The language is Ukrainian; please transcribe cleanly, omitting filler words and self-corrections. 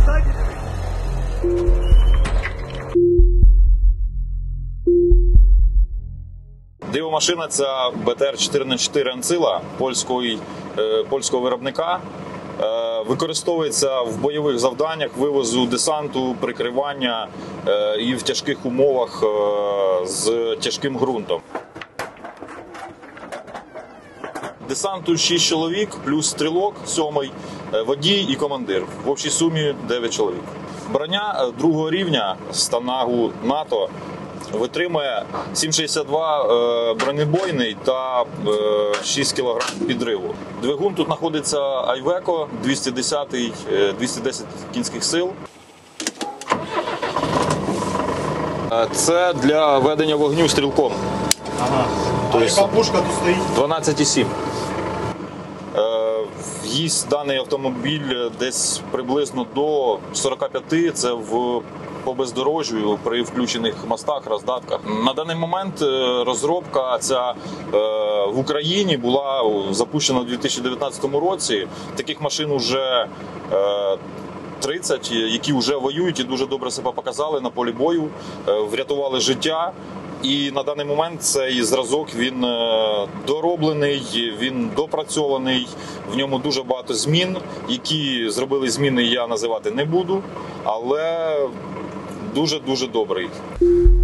Дивомашина – це БТР-4х4 «Анцила» польського виробника. Використовується в бойових завданнях вивозу десанту, прикривання і в тяжких умовах з тяжким ґрунтом. Десанту 6 чоловік, плюс стрілок 7-й, водій і командир. В общій сумі 9 чоловік. Броня другого рівня станагу НАТО витримує 7,62 бронебойний та 6 кг підриву. Двигун тут знаходиться Iveco 210 кінських сил. Це для ведення вогню стрілком. Ага. А яка пушка тут стоїть? 12,7. В'їзд даний автомобіль десь приблизно до 45, це по бездорожжю при включених мостах, роздатках. На даний момент розробка ця в Україні була запущена у 2019 році. Таких машин вже 30, які вже воюють і дуже добре себе показали на полі бою, врятували життя. І на даний момент цей зразок, він дороблений, він допрацьований, в ньому дуже багато змін. Які зробили зміни, я називати не буду, але дуже-дуже добрий.